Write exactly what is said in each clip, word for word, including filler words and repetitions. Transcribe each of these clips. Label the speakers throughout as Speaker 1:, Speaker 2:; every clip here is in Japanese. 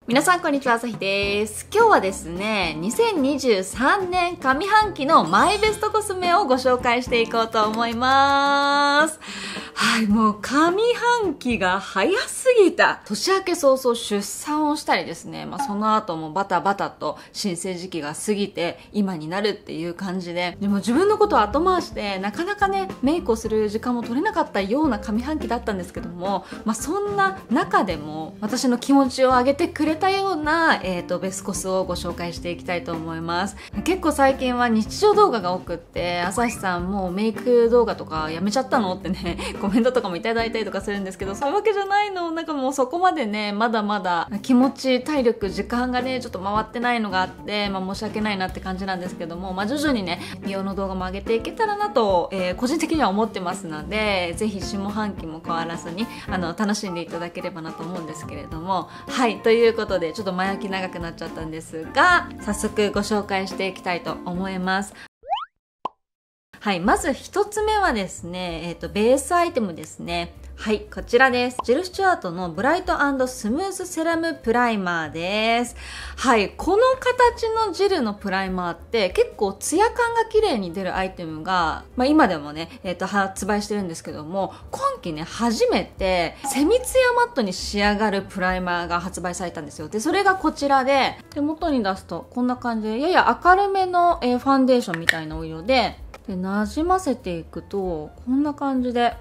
Speaker 1: 皆さんこんにちは、あさひです。今日はですね、にせんにじゅうさんねん上半期のマイベストコスメをご紹介していこうと思います。はい、もう上半期が早すぎた。年明け早々出産をしたりですね、まあその後もバタバタと新生時期が過ぎて今になるっていう感じで、でも自分のことを後回してなかなかね、メイクをする時間も取れなかったような上半期だったんですけども、まあそんな中でも私の気持ちを上げてくれたような、えーと、ベスコスをご紹介していきたいと思います。結構最近は日常動画が多くって、朝日さんもうメイク動画とかやめちゃったのってね、コメントとかもいただいたりとかするんですけど、そういうわけじゃないの。なんかもうそこまでね、まだまだ気持ち、体力、時間がね、ちょっと回ってないのがあって、まあ申し訳ないなって感じなんですけども、まあ徐々にね、美容の動画も上げていけたらなと、えー、個人的には思ってますので、ぜひ下半期も変わらずに、あの、楽しんでいただければなと思うんですけれども、はい、ということで、ちょっと前置き長くなっちゃったんですが、早速ご紹介していきたいと思います。はい、まず一つ目はですね、えっと、ベースアイテムですね。はい、こちらです。ジェルスチュアートのブライト&スムースセラムプライマーです。はい、この形のジェルのプライマーって結構ツヤ感が綺麗に出るアイテムが、まあ今でもね、えっと、発売してるんですけども、今期ね、初めてセミツヤマットに仕上がるプライマーが発売されたんですよ。で、それがこちらで、手元に出すとこんな感じで、やや明るめの、えー、ファンデーションみたいなお色で、で、馴染ませていくと、こんな感じで、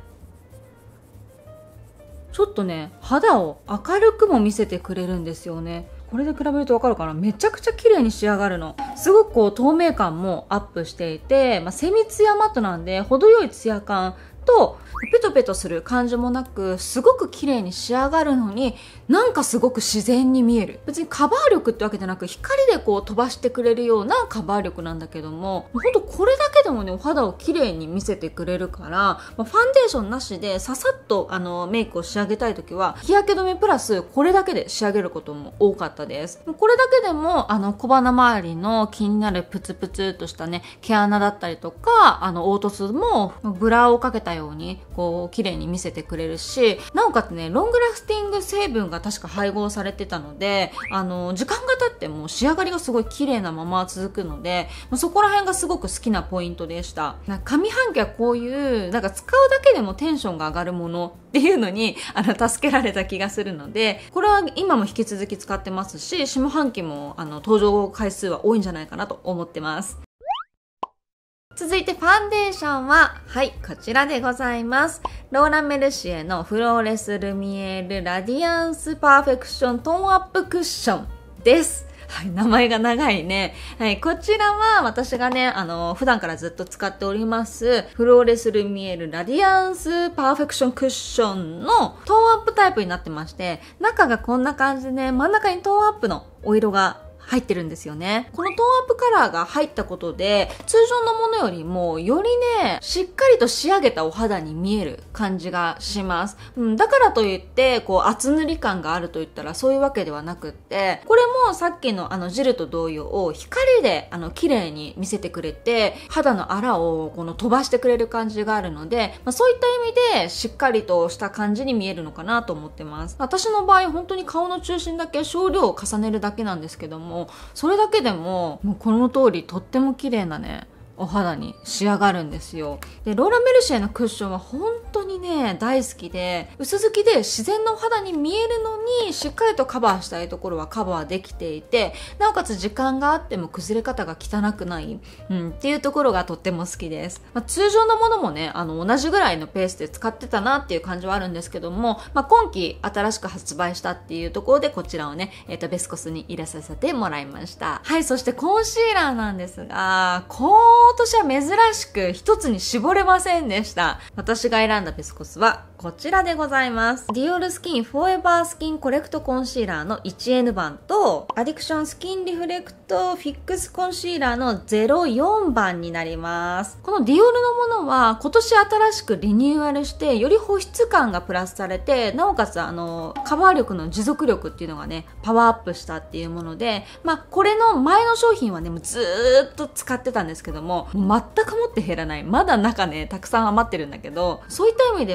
Speaker 1: ちょっとね、肌を明るくも見せてくれるんですよね。これで比べるとわかるかな、めちゃくちゃ綺麗に仕上がるの。すごくこう透明感もアップしていて、まあ、セミツヤマットなんで程よいツヤ感とペトペトする感じもなく、すごく綺麗に仕上がるのに、なんかすごく自然に見える。別にカバー力ってわけじゃなく、光でこう飛ばしてくれるようなカバー力なんだけども、ほんとこれだけでもね、お肌を綺麗に見せてくれるから、まあ、ファンデーションなしでささっとあのメイクを仕上げたいときは、日焼け止めプラスこれだけで仕上げることも多かったです。これだけでもあの小鼻周りの気になるプツプツとしたね、毛穴だったりとか、あの凹凸もブラをかけたようにこう綺麗に見せてくれるし、なおかつね、ロングラスティング成分が確か配合されてたので、あの時間が経っても仕上がりがすごい綺麗なまま続くので、そこら辺がすごく好きなポイントでした。上半期はこういうなんか使うだけでもテンションが上がるものっていうのにあの助けられた気がするので、これは今も引き続き使ってますし、下半期もあの登場回数は多いんじゃないかなと思ってます。続いてファンデーションは、はい、こちらでございます。ローランメルシエのフローレスルミエールラディアンスパーフェクショントーンアップクッションです。はい、名前が長いね。はい、こちらは私がね、あの、普段からずっと使っております、フローレスルミエールラディアンスパーフェクションクッションのトーンアップタイプになってまして、中がこんな感じでね、真ん中にトーンアップのお色が入ってるんですよね。このトーンアップカラーが入ったことで、通常のものよりもよりね、しっかりと仕上げたお肌に見える感じがします。うん、だからといって、こう厚塗り感があると言ったらそういうわけではなくって、これもさっきのあのジェルと同様、光であの綺麗に見せてくれて、肌のあらをこの飛ばしてくれる感じがあるので、まあ、そういった意味でしっかりとした感じに見えるのかなと思ってます。私の場合、本当に顔の中心だけ少量を重ねるだけなんですけども、それだけでももうこの通りとっても綺麗なね、お肌に仕上がるんですよ。で、ローランメルシエのクッションは本当にね、大好きで、薄付きで自然なお肌に見えるのに、しっかりとカバーしたいところはカバーできていて、なおかつ時間があっても崩れ方が汚くない、うん、っていうところがとっても好きです。まあ、通常のものもね、あの、同じぐらいのペースで使ってたなっていう感じはあるんですけども、まあ、今期新しく発売したっていうところで、こちらをね、えっと、ベスコスに入れさせてもらいました。はい、そしてコンシーラーなんですが、こう今年は珍しく一つに絞れませんでした。私が選んだベスコスはこちらでございます。ディオールスキンフォーエバースキンコレクトコンシーラーの ワンエヌ 番とアディクションスキンリフレクトフィックスコンシーラーのゼロよん番になります。このディオールのものは今年新しくリニューアルしてより保湿感がプラスされて、なおかつあのカバー力の持続力っていうのがねパワーアップしたっていうもので、まあこれの前の商品はねもうずーっと使ってたんですけども、全くもって減らない。まだ中ねたくさん余ってるんだけど、そういった意味ではハイブ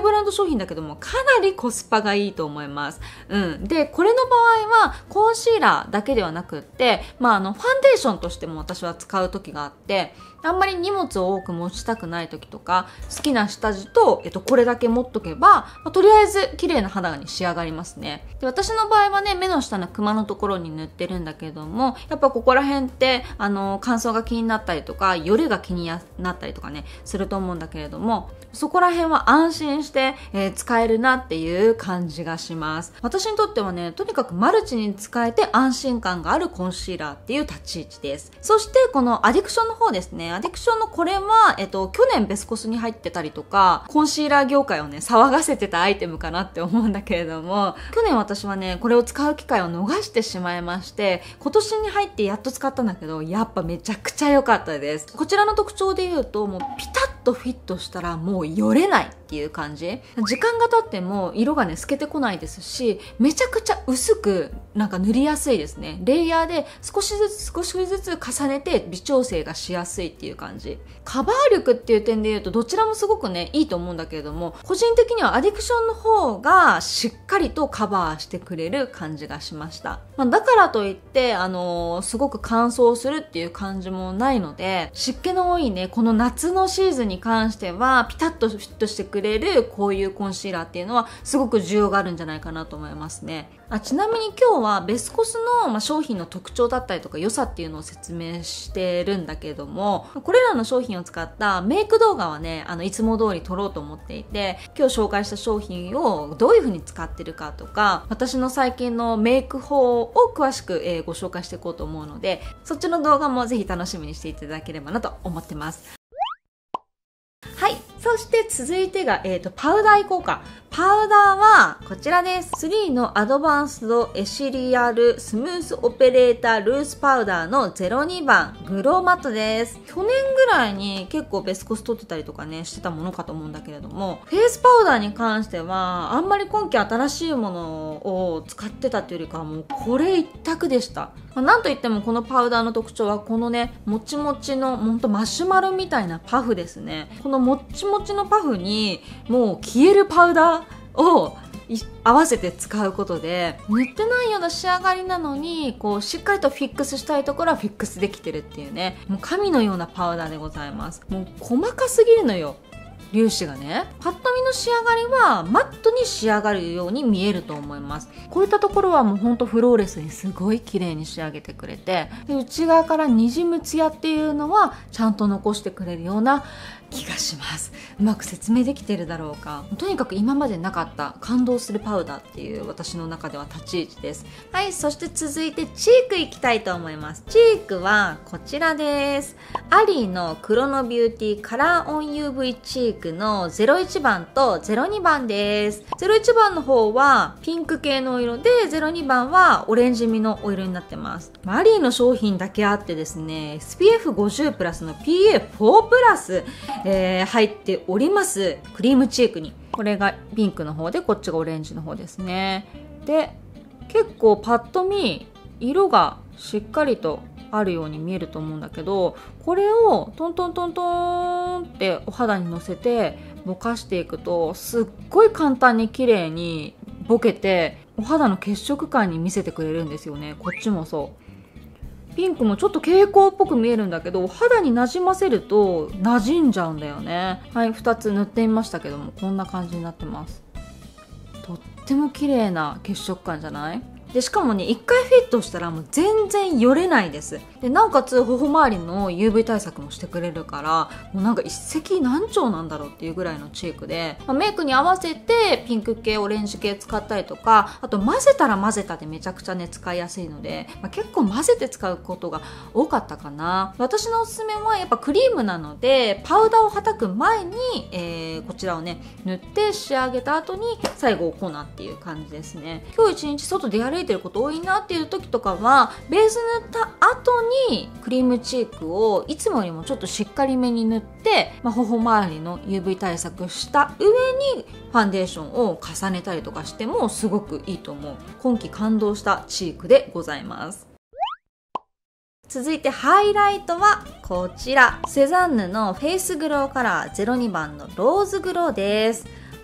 Speaker 1: ブランド商品だけどもかなりコスパがいいと思います。うん。で、これの場合はコンシーラーだけではなくって、まあ、あの、ファンデーションとしても私は使う時があって、あんまり荷物を多く持ちたくない時とか、好きな下地と、えっと、これだけ持っとけば、まあ、とりあえず綺麗な肌に仕上がりますね。で、私の場合はね、目の下のクマのところに塗ってるんだけども、やっぱここら辺って、あの、乾燥が気になったりとか、よれが気になったりとかね、すると思うんだけれども、そこら辺は安心して、えー、使えるなっていう感じがします。私にとってはね、とにかくマルチに使えて安心感があるコンシーラーっていう立ち位置です。そしてこのアディクションの方ですね。アディクションのこれは、えっと、去年ベスコスに入ってたりとか、コンシーラー業界をね、騒がせてたアイテムかなって思うんだけれども、去年私はね、これを使う機会を逃してしまいまして、今年に入ってやっと使ったんだけど、やっぱめちゃくちゃ良かったです。こちらの特徴で言うと、もうピタッとフィットしたらもうよれないっていう感じ。時間が経っても色がね透けてこないですし、めちゃくちゃ薄くなんか塗りやすいですね。レイヤーで少しずつ少しずつ重ねて微調整がしやすいっていう感じ。カバー力っていう点で言うとどちらもすごくねいいと思うんだけれども、個人的にはアディクションの方がしっかりとカバーしてくれる感じがしました。まあ、だからといってあのー、すごく乾燥するっていう感じもないので、湿気の多いねこの夏のシーズンに関してはピタッとフィットしてくれるこういうコンシーラーっていうのはすごく需要があるんじゃないかなと思いますね。あ、ちなみに今日はベスコスの、まあ、商品の特徴だったりとか良さっていうのを説明してるんだけども、これらの商品を使ったメイク動画はねあのいつも通り撮ろうと思っていて、今日紹介した商品をどういう風に使ってるかとか、私の最近のメイク法を詳しく、えー、ご紹介していこうと思うので、そっちの動画もぜひ楽しみにしていただければなと思ってます。はい。そして続いてが、えっと、パウダーいこうか。パウダーはこちらです。スリーのアドバンスドエシリアルスムースオペレータールースパウダーのゼロにばんグローマットです。去年ぐらいに結構ベスコス取ってたりとかねしてたものかと思うんだけれども、フェイスパウダーに関してはあんまり今季新しいものを使ってたっていうよりかはもうこれ一択でした。まあ、なんといってもこのパウダーの特徴はこのねもちもちのほんとマシュマロみたいなパフですね。このもちもちのパフにもう消えるパウダーを合わせて使うことで塗ってないような仕上がりなのにこうしっかりとフィックスしたいところはフィックスできてるっていうね、もう神のようなパウダーでございます。もう細かすぎるのよ粒子がね。パッと見の仕上がりはマットに仕上がるように見えると思います。こういったところはもうほんとフローレスにすごい綺麗に仕上げてくれて、で内側からにじむツヤっていうのはちゃんと残してくれるような気がします。うまく説明できてるだろうか。とにかく今までなかった感動するパウダーっていう私の中では立ち位置です。はい、そして続いてチークいきたいと思います。チークはこちらです。アリーのクロノビューティーカラーオン ユーブイ チークのゼロいちばんとゼロにばんです。ゼロいちばんの方はピンク系のお色で、ゼロにばんはオレンジ味のお色になってます。アリーの商品だけあってですね、エスピーエフごじゅう プラスの ピーエーフォー プラスえー、入っておりますクリームチークに、これがピンクの方でこっちがオレンジの方ですね。で結構パッと見色がしっかりとあるように見えると思うんだけど、これをトントントントンってお肌にのせてぼかしていくとすっごい簡単に綺麗にぼけてお肌の血色感に見せてくれるんですよね。こっちもそうピンクもちょっと蛍光っぽく見えるんだけど、肌になじませると馴染んじゃうんだよね。はい、ふたつ塗ってみましたけどもこんな感じになってます。とっても綺麗な血色感じゃない？でしかもねいっかいフィットしたらもう全然よれないです。でなおかつ頬周りの ユーブイ 対策もしてくれるから、もうなんか一石何鳥なんだろうっていうぐらいのチークで、まあ、メイクに合わせてピンク系オレンジ系使ったりとか、あと混ぜたら混ぜたでめちゃくちゃね使いやすいので、まあ、結構混ぜて使うことが多かったかな。私のおすすめはやっぱクリームなのでパウダーをはたく前に、えー、こちらをね塗って仕上げた後に最後粉っていう感じですね。今日一日外出歩いてること多いなっていう時とかはベース塗った後にクリームチークをいつもよりもちょっとしっかりめに塗って、まあ、頬周りの ユーブイ 対策した上にファンデーションを重ねたりとかしてもすごくいいと思う。今季感動したチークでございます。続いてハイライトはこちらセザンヌのフェイスグローカラーゼロにばんのローズグローです。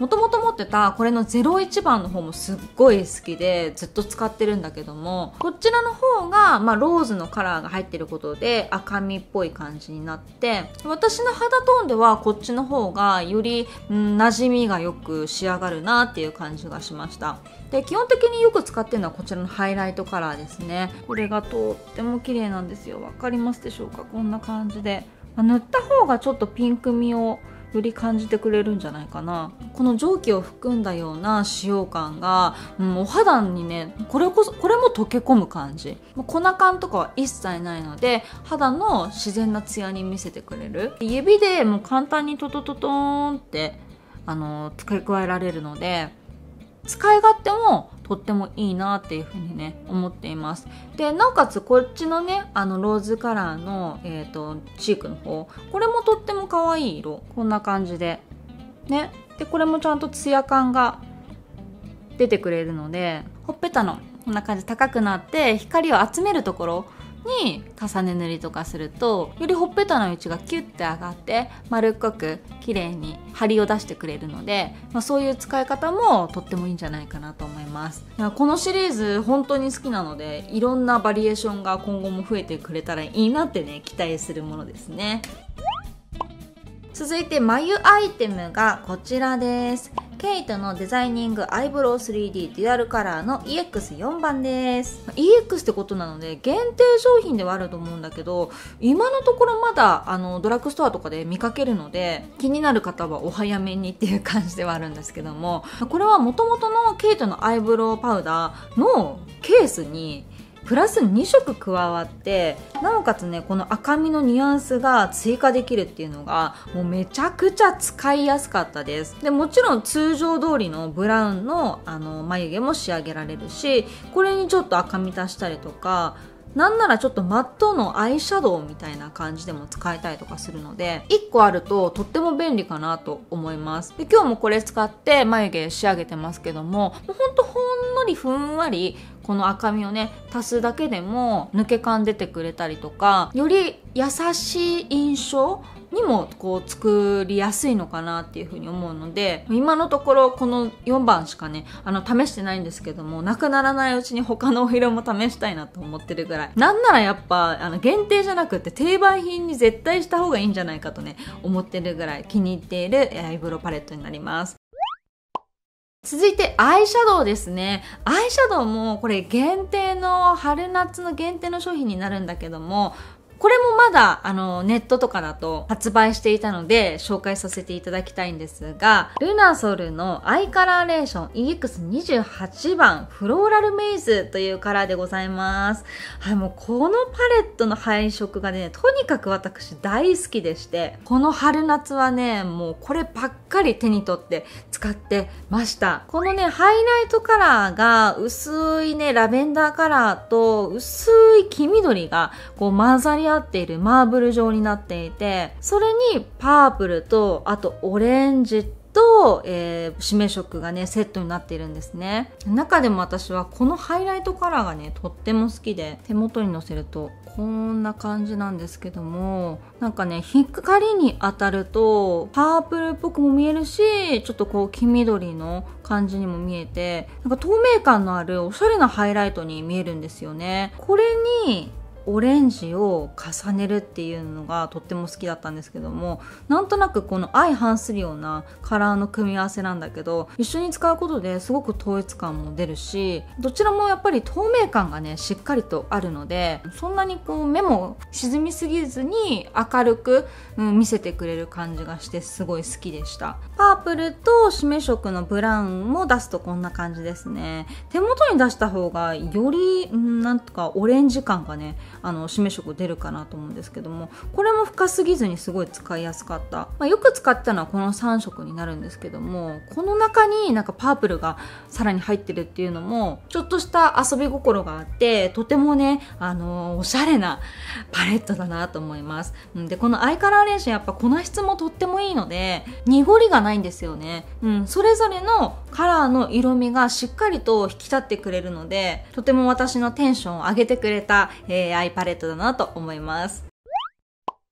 Speaker 1: もともと持ってたこれのゼロいちばんの方もすっごい好きでずっと使ってるんだけども、こちらの方が、まあ、ローズのカラーが入ってることで赤みっぽい感じになって、私の肌トーンではこっちの方がより、うん、馴染みがよく仕上がるなっていう感じがしました。で、基本的によく使ってるのはこちらのハイライトカラーですね。これがとっても綺麗なんですよ。わかりますでしょうか？こんな感じで、まあ、塗った方がちょっとピンクみをより感じてくれるんじゃないかな。この蒸気を含んだような使用感が、うん、お肌にね、これこそこれも溶け込む感じ。粉感とかは一切ないので、肌の自然なツヤに見せてくれる。指でもう簡単にトトトトーンってあの付け加えられるので、使い勝手もとってもいいなっていう風にね思っています。で、なおかつこっちのねあのローズカラーの、えーと、チークの方、これもとっても可愛い色。こんな感じでね。で、これもちゃんとツヤ感が出てくれるので、ほっぺたのこんな感じ高くなって光を集めるところに重ね塗りとかすると、よりほっぺたの位置がキュッて上がって丸っこく綺麗に張りを出してくれるので、まあ、そういう使い方もとってもいいんじゃないかなと思います。いや、このシリーズ本当に好きなので、いろんなバリエーションが今後も増えてくれたらいいなってね期待するものですね。続いて眉アイテムがこちらです。ケイトのデザイニングアイブロウ スリーディー デュアルカラーの イーエックスよん 番です。 イーエックス ってことなので限定商品ではあると思うんだけど、今のところまだあのドラッグストアとかで見かけるので、気になる方はお早めにっていう感じではあるんですけども、これはもともとのケイトのアイブロウパウダーのケースにプラスにしょく加わって、なおかつねこの赤みのニュアンスが追加できるっていうのがもうめちゃくちゃ使いやすかったです。で、もちろん通常通りのブラウンのあの眉毛も仕上げられるし、これにちょっと赤み足したりとか、なんならちょっとマットのアイシャドウみたいな感じでも使えたりとかするので、いっこあるととっても便利かなと思います。で、今日もこれ使って眉毛仕上げてますけども、もうほんとほんのりふんわりこの赤みをね足すだけでも抜け感出てくれたりとか、より優しい印象にもこう作りやすいのかなっていうふうに思うので、今のところこのよんばんしかねあの試してないんですけども、なくならないうちに他のお色も試したいなと思ってるぐらい、なんならやっぱあの限定じゃなくて定番品に絶対した方がいいんじゃないかとね思ってるぐらい気に入っているアイブロウパレットになります。続いてアイシャドウですね。アイシャドウもこれ限定の春夏の限定の商品になるんだけども、これもまだあのネットとかだと発売していたので紹介させていただきたいんですが、ルナソルのアイカラーレーション イーエックスにじゅうはち 番フローラルメイズというカラーでございます。はい、もうこのパレットの配色がねとにかく私大好きでして、この春夏はねもうこればっかり手に取って使ってました。このねハイライトカラーが薄いねラベンダーカラーと薄い黄緑がこう混ざり合っているマーブル状になっていて、それにパープルとあとオレンジと、えー、締め色がねセットになっているんですね。中でも私はこのハイライトカラーがねとっても好きで、手元にのせるとこんな感じなんですけども、なんかね光に当たるとパープルっぽくも見えるし、ちょっとこう黄緑の感じにも見えて、なんか透明感のあるおしゃれなハイライトに見えるんですよね。これにオレンジを重ねるっていうのがとっても好きだったんですけども、なんとなくこの相反するようなカラーの組み合わせなんだけど、一緒に使うことですごく統一感も出るし、どちらもやっぱり透明感がねしっかりとあるので、そんなにこう目も沈みすぎずに明るく、うん、見せてくれる感じがしてすごい好きでした。パープルと締め色のブラウンも出すとこんな感じですね。手元に出した方がより、うん、なんとかオレンジ感がねあの締め色出るかなと思うんですけども、これも深すぎずにすごい使いやすかった。まあ、よく使ったのはこのさん色になるんですけども、この中になんかパープルがさらに入ってるっていうのもちょっとした遊び心があって、とてもねあのー、おしゃれなパレットだなと思います。で、このアイカラーレーションやっぱ粉質もとってもいいので濁りがないんですよね。うん、それぞれのカラーの色味がしっかりと引き立ってくれるので、とても私のテンションを上げてくれた、えー、アイパレットだなと思います。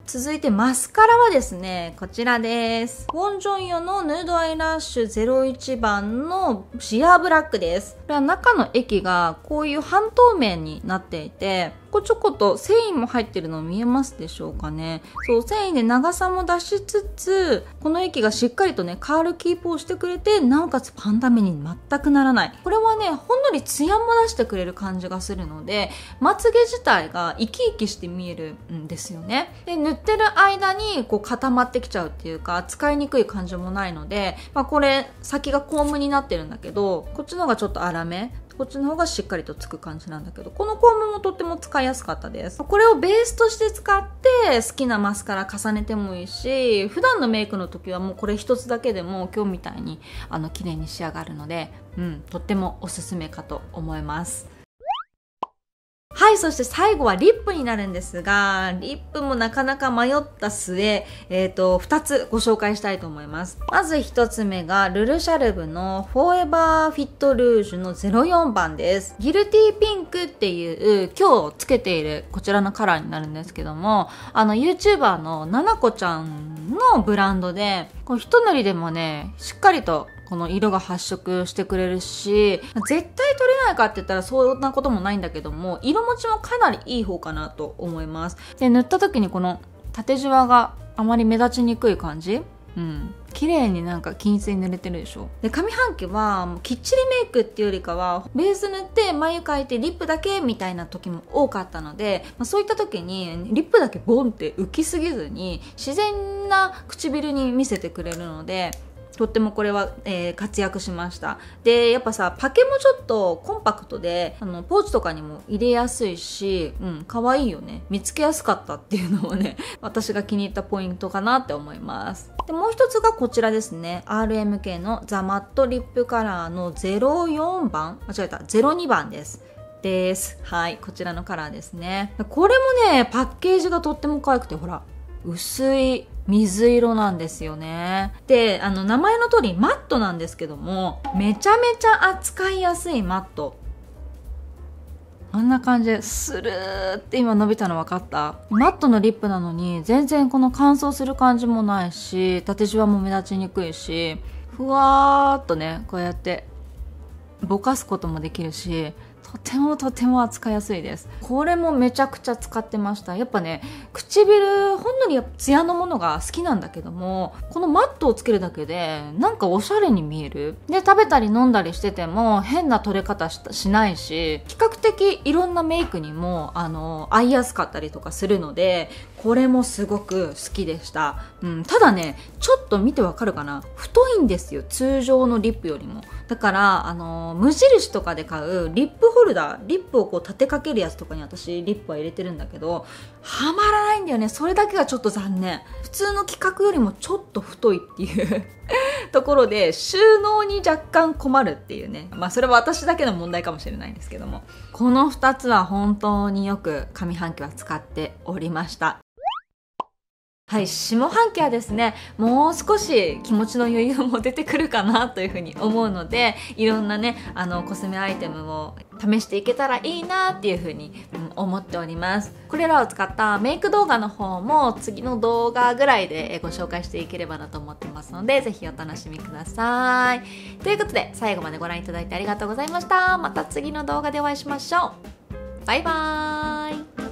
Speaker 1: 続いてマスカラはですね、こちらです。ウォンジョンヨのヌードアイラッシュゼロいちばんのシアーブラックです。これは中の液がこういう半透明になっていて、ここちょこっと繊維も入ってるの見えますでしょうかね。そう、繊維で長さも出しつつ、この液がしっかりとね、カールキープをしてくれて、なおかつパンダ目に全くならない。これはね、ほんのりツヤも出してくれる感じがするので、まつげ自体が生き生きして見えるんですよね。で、塗ってる間にこう固まってきちゃうっていうか、使いにくい感じもないので、まあこれ、先がコームになってるんだけど、こっちの方がちょっと粗め。こっちの方がしっかりとつく感じなんだけど、このコームもとっても使いやすかったです。これをベースとして使って好きなマスカラ重ねてもいいし、普段のメイクの時はもうこれ一つだけでも今日みたいにあの綺麗に仕上がるので、うん、とってもおすすめかと思います。はい、そして最後はリップになるんですが、リップもなかなか迷った末、えっと、ふたつご紹介したいと思います。まずひとつめが、ルルシャルブのフォーエバーフィットルージュのゼロよんばんです。ギルティーピンクっていう、今日つけているこちらのカラーになるんですけども、あの、YouTuber のななこちゃんのブランドで、こう一塗りでもね、しっかりとこの色が発色してくれるし、絶対取れないかって言ったらそんなこともないんだけども、色持ちもかなりいい方かなと思います。で、塗った時にこの縦じわがあまり目立ちにくい感じ。うん。綺麗になんか均一に塗れてるでしょ。で、上半期はもうきっちりメイクっていうよりかは、ベース塗って眉描いてリップだけみたいな時も多かったので、まあ、そういった時にリップだけボンって浮きすぎずに自然な唇に見せてくれるので、とってもこれは、えー、活躍しました。で、やっぱさ、パケもちょっとコンパクトで、あの、ポーチとかにも入れやすいし、うん、可愛いよね。見つけやすかったっていうのもね、私が気に入ったポイントかなって思います。で、もう一つがこちらですね。アールエムケー のザ・マットリップカラーのゼロよんばん間違えた。ゼロにばんです。です。はい。こちらのカラーですね。これもね、パッケージがとっても可愛くて、ほら、薄い水色なんですよね。で、あの、名前の通りマットなんですけども、めちゃめちゃ扱いやすいマット。あんな感じでスルーって今伸びたの分かった？マットのリップなのに全然この乾燥する感じもないし、縦じわも目立ちにくいし、ふわーっとね、こうやってぼかすこともできるし、とてもとても扱いやすいです。これもめちゃくちゃ使ってました。やっぱね、唇ほんのりツヤのものが好きなんだけども、このマットをつけるだけでなんかおしゃれに見える。で、食べたり飲んだりしてても変な取れ方 し, しないし、比較的いろんなメイクにもあの合いやすかったりとかするので、これもすごく好きでした。うん、ただね、ちょっと見てわかるかな、太いんですよ、通常のリップよりも。だからあの無印とかで買うリップホルダー、リップをこう立てかけるやつとかに私リップは入れてるんだけど、はまらないんだよね。それだけがちょっと残念。普通の規格よりもちょっと太いっていうところで収納に若干困るっていうね。まあそれは私だけの問題かもしれないんですけども、このふたつは本当によく上半期は使っておりました。はい、下半期はですね、もう少し気持ちの余裕も出てくるかなというふうに思うので、いろんなね、あのコスメアイテムを試していけたらいいなっていうふうに、うん、思っております。これらを使ったメイク動画の方も次の動画ぐらいでご紹介していければなと思ってますので、ぜひお楽しみください。ということで、最後までご覧いただいてありがとうございました。また次の動画でお会いしましょう。バイバーイ。